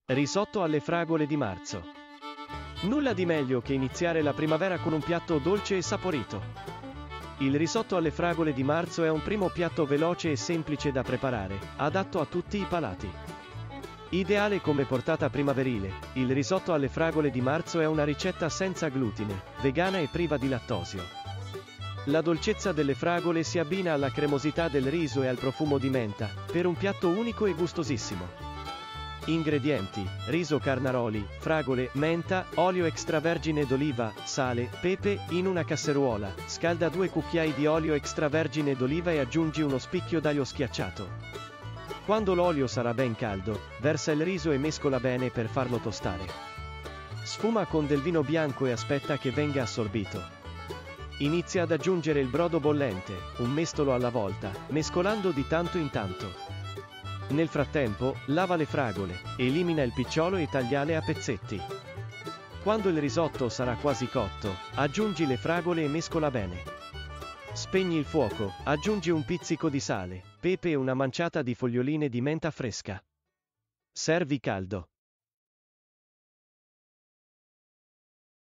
Risotto alle fragole di marzo. Nulla di meglio che iniziare la primavera con un piatto dolce e saporito. Il risotto alle fragole di marzo è un primo piatto veloce e semplice da preparare, adatto a tutti i palati. Ideale come portata primaverile, il risotto alle fragole di marzo è una ricetta senza glutine, vegana e priva di lattosio. La dolcezza delle fragole si abbina alla cremosità del riso e al profumo di menta, per un piatto unico e gustosissimo. Ingredienti: riso carnaroli, fragole, menta, olio extravergine d'oliva, sale, pepe. In una casseruola, scalda 2 cucchiai di olio extravergine d'oliva e aggiungi uno spicchio d'aglio schiacciato. Quando l'olio sarà ben caldo, versa il riso e mescola bene per farlo tostare. Sfuma con del vino bianco e aspetta che venga assorbito. Inizia ad aggiungere il brodo bollente, un mestolo alla volta, mescolando di tanto in tanto. Nel frattempo, lava le fragole, elimina il picciolo e tagliale a pezzetti. Quando il risotto sarà quasi cotto, aggiungi le fragole e mescola bene. Spegni il fuoco, aggiungi un pizzico di sale, pepe e una manciata di foglioline di menta fresca. Servi caldo.